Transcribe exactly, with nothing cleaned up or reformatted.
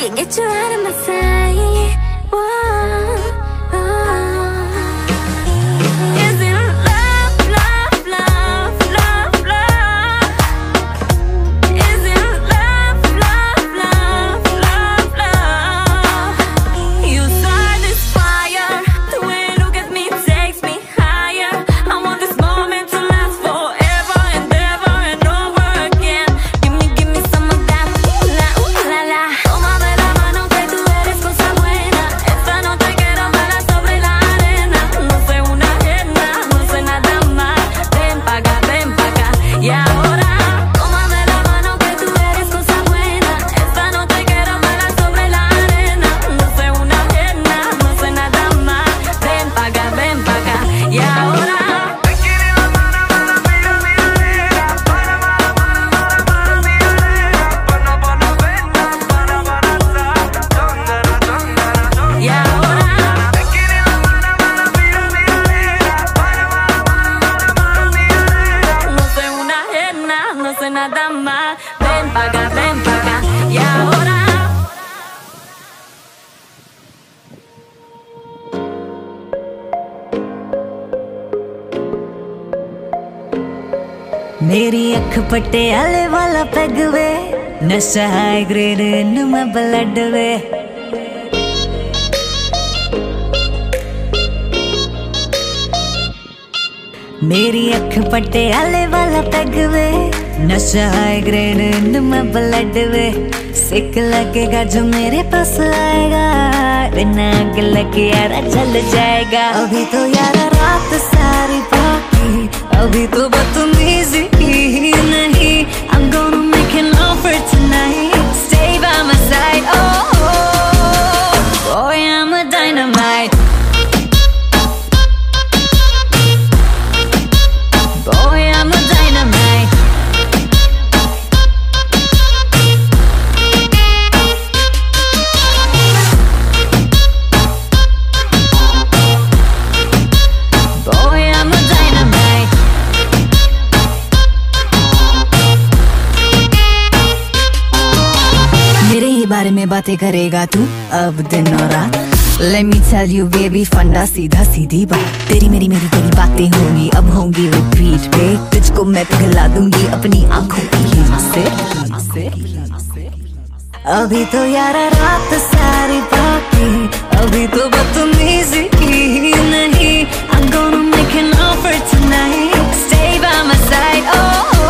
Can't get you out of my sight. Whoa, oh. Is it love, love, love, love, love? Is it love, love, love, love, love? You start this fire. The way you look at me takes me higher. I want this moment to last forever and ever and over again. Give me, give me some of that. Ooh la, ooh la la. Tómame la mano que tú eres cosa buena. Esta noche quiero bailar sobre la arena. No soy una ajena, no soy nada más. Ven pa' acá, ven pa' acá. Y ahora, tómame la mano que tú eres cosa buena. Esta noche quiero bailar sobre la arena. No soy una ajena, no soy nada más. Ven pa' acá, ven pa' acá. Y ahora. Y ahora, no soy una ajena, no soy nada más. Ven pa' acá, ven pa' acá. Y ahora. मेरी अख पटियाले वाला peg वे, नशा high grade इनमें blood वे। मेरी अख पटियाले वाला पैग वे, नशा हाई ग्रेड इनमें ब्लड वे। सिक लगेगा जो मेरे पास आएगा, बिना आग लगे यारा जल जाएगा। अभी तो यारा रात सारी बाकी, अभी तो बदतमीजी ही नहीं। I'm gonna make an offer tonight, stay by my side. Oh, oh, boy I'm a dynamite. Boy I'm a dynamite. Boy I'm a dynamite. मेरे ही बारे में बातें करेगा तू अब दिन और रात। Let me tell you baby, फंडा सीधा सीधी बात। तेरी मेरी मेरी तेरी बातें होंगी अब होंगी रिपीट पे। तुझको मैं पिघला दूंगी अपनी आंखों की हीर से। अभी तो यारा रात सारी बाकी, अभी तो बदतमीजी ही नहीं। I'm gonna make an offer tonight, stay by my side. Oh,